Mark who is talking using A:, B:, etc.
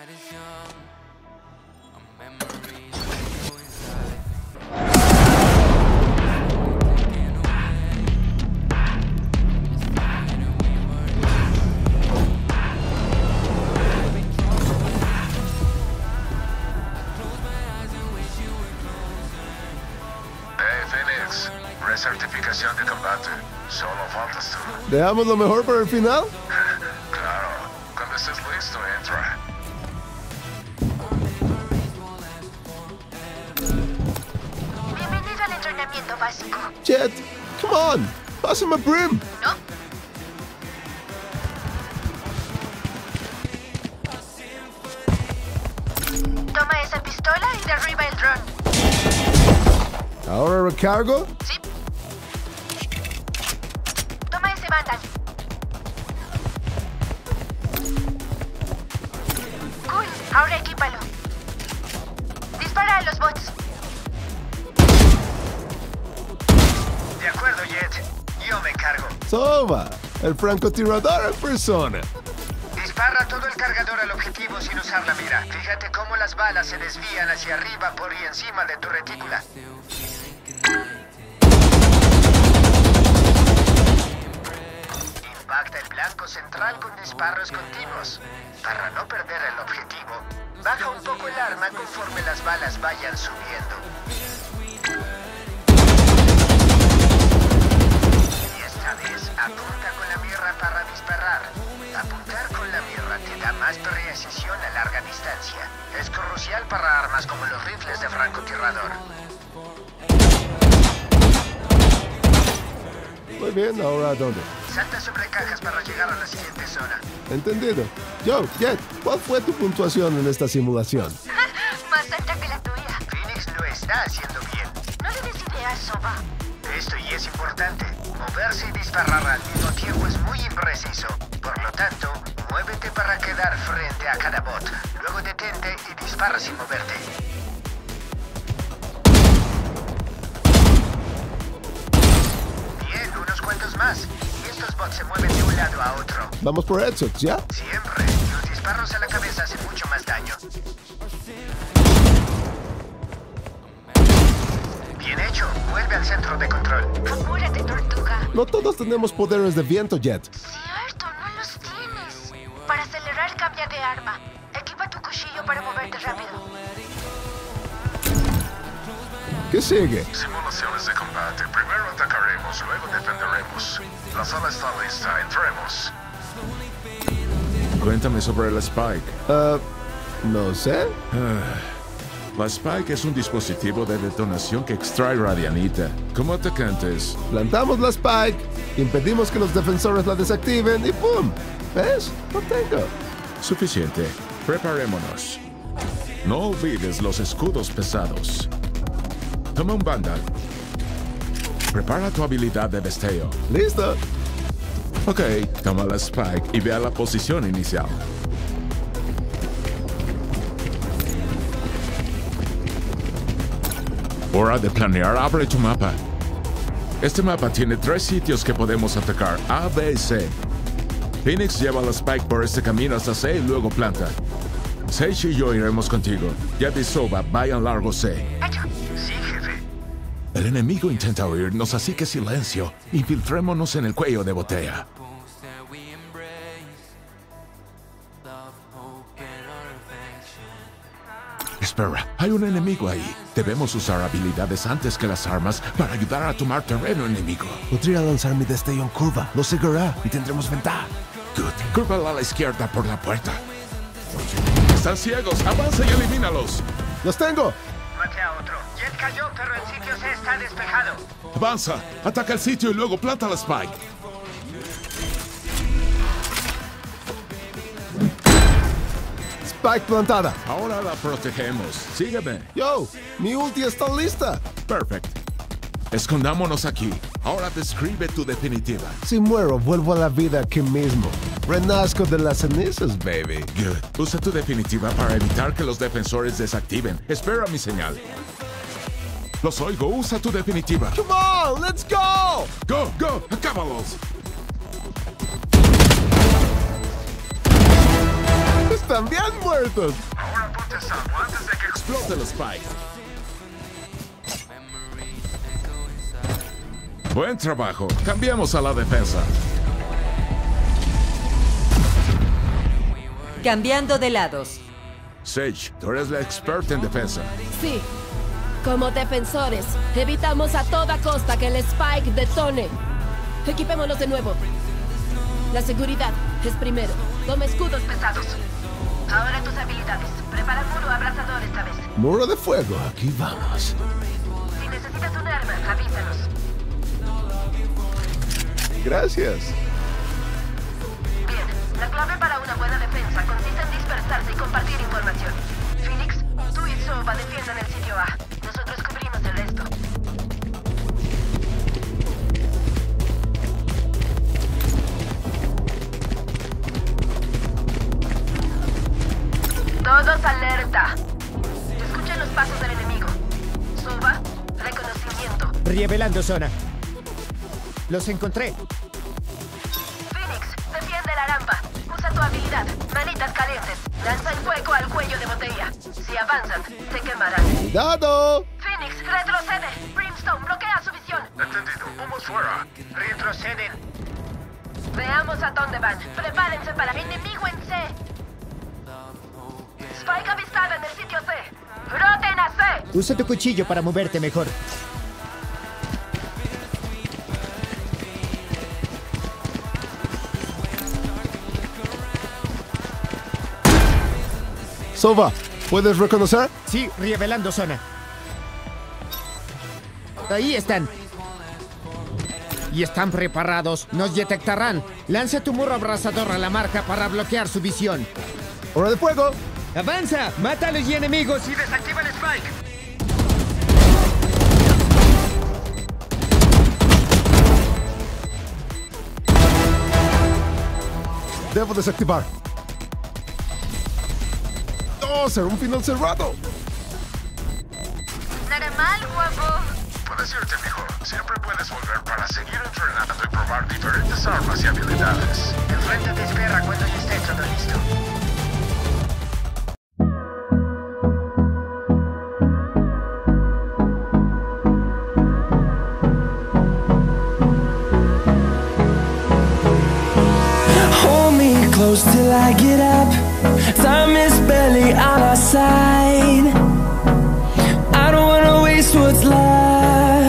A: Certificación de combate. Solo faltas tú.
B: ¿Dejamos lo mejor para el final?
A: Claro. Cuando estés listo, entra.
C: Bienvenido al entrenamiento básico.
B: Jet, come on. Pásame a Brim.
C: ¿No? Toma esa pistola y derriba el dron.
B: ¿Ahora recargo?
C: ¿Sí? Toma ese Vandal. Cool, ahora equípalo. Dispara a los bots.
A: De acuerdo, Jet. Yo me encargo.
B: Soba, el francotirador en persona.
A: Dispara todo el cargador al objetivo sin usar la mira. Fíjate cómo las balas se desvían hacia arriba, por y encima de tu retícula. Impacta el blanco central con disparos continuos. Para no perder el objetivo, baja un poco el arma conforme las balas vayan subiendo. Y esta vez, apunta con la mira para disparar. Apuntar con la mira te da más precisión a larga distancia. Es crucial para armas como los rifles de francotirador.
B: Muy bien, ¿ahora dónde?
A: Salta sobre cajas para llegar a la siguiente zona.
B: Entendido. Yo, Jet, ¿cuál fue tu puntuación en esta simulación?
C: Más alta que la tuya.
A: Phoenix lo está haciendo bien.
C: No le des ideas, Soba.
A: Esto y es importante. Moverse y disparar al mismo tiempo es muy impreciso. Por lo tanto, muévete para quedar frente a cada bot. Luego detente y dispara sin moverte. Bien, unos cuantos más. Y estos bots se mueven de un lado a otro.
B: Vamos por headshots, ¿ya?
A: Siempre. Los disparos a la cabeza hacen mucho más daño. Bien hecho. Vuelve al centro de control.
C: Apúrate, tortuga.
B: No todos tenemos poderes de viento, Jet.
C: Cierto, no los tienes. Para acelerar, cambia de arma. Equipa tu cuchillo para moverte rápido.
B: ¿Qué sigue?
A: Simulaciones de combate. Primero atacaremos, luego defenderemos. La sala está lista. Entremos.
D: Cuéntame sobre la Spike.
B: No sé.
D: La Spike es un dispositivo de detonación que extrae radianita. Como atacantes,
B: Plantamos la Spike, impedimos que los defensores la desactiven y ¡pum! ¿Ves? Lo tengo.
D: suficiente. Preparémonos. No olvides los escudos pesados. Toma un Vandal. Prepara tu habilidad de destello.
B: ¿Listo?
D: Ok, toma la Spike y ve a la posición inicial. Hora de planear, abre tu mapa. Este mapa tiene 3 sitios que podemos atacar, A, B y C. Phoenix lleva la Spike por este camino hasta C y luego planta. Sage y yo iremos contigo. Jet y Soba vayan largo C.
A: Sí, jefe.
D: El enemigo intenta oírnos, así que silencio. Infiltrémonos en el cuello de botella. Espera, hay un enemigo ahí. Debemos usar habilidades antes que las armas para ayudar a tomar terreno enemigo.
B: Podría lanzar mi destello en curva. Lo seguirá y tendremos ventaja.
D: Good. Cúrvala a la izquierda por la puerta. Están ciegos. Avanza y elimínalos.
B: ¡Los tengo!
A: Mate a otro. Jet cayó, pero el sitio C está despejado.
D: Avanza. Ataca el sitio y luego planta la Spike.
B: Spike plantada.
D: Ahora la protegemos. Sígueme.
B: Yo, mi ulti está lista.
D: Perfecto. Escondámonos aquí. Ahora describe tu definitiva.
B: Si muero, vuelvo a la vida aquí mismo. Renazco de las cenizas, baby.
D: Good. Usa tu definitiva para evitar que los defensores desactiven. Espera mi señal. Los oigo. Usa tu definitiva.
B: Come on, let's go!
D: Go, go. Acábalos.
B: están bien muertos.
D: Ahora ponte a salvo antes de que explote el Spike. Buen trabajo. Cambiamos a la defensa.
E: Cambiando de lados.
D: Sage, tú eres la experta en defensa.
F: Sí. Como defensores, evitamos a toda costa que el Spike detone. Equipémonos de nuevo. La seguridad es primero. Toma escudos pesados.
C: Ahora tus habilidades. Prepara muro abrasador esta vez.
B: Muro de fuego, aquí vamos.
C: Si necesitas un arma, avísanos.
B: Gracias.
C: Bien, la clave para una buena defensa consiste en dispersarse y compartir información. Phoenix, tú y Sova defiendan el sitio A. Nosotros cubrimos el resto. Todos alerta. Escuchen los pasos del enemigo. Sova, reconocimiento.
G: Revelando zona. Los encontré.
C: Phoenix, defiende la rampa. Usa tu habilidad. Manitas calientes. Lanza el fuego al cuello de botella. Si avanzan, se quemarán.
B: ¡Cuidado!
C: Phoenix, retrocede. Brimstone, bloquea su visión.
D: Entendido. Vamos fuera.
A: Retroceden.
C: Veamos a dónde van. Prepárense para enemigo en C. Spike avistado en el sitio C. ¡Roten a C!
G: Usa tu cuchillo para moverte mejor.
B: Sova, ¿puedes reconocer?
G: Sí, revelando zona. Ahí están. Y están preparados. Nos detectarán. Lanza tu muro abrasador a la marca para bloquear su visión.
B: ¡Hora de fuego!
G: ¡Avanza! ¡Mata a los enemigos y
A: Desactiva el Spike.
B: Debo desactivar. ¡Oh, será un final cerrado!
C: Nada mal, guapo.
D: Puedes irte mejor. Siempre puedes volver para seguir entrenando y probar diferentes armas y habilidades.
A: El frente te espera cuando ya esté todo listo.
H: Close till I get up. Time is barely on our side. I don't wanna waste what's left.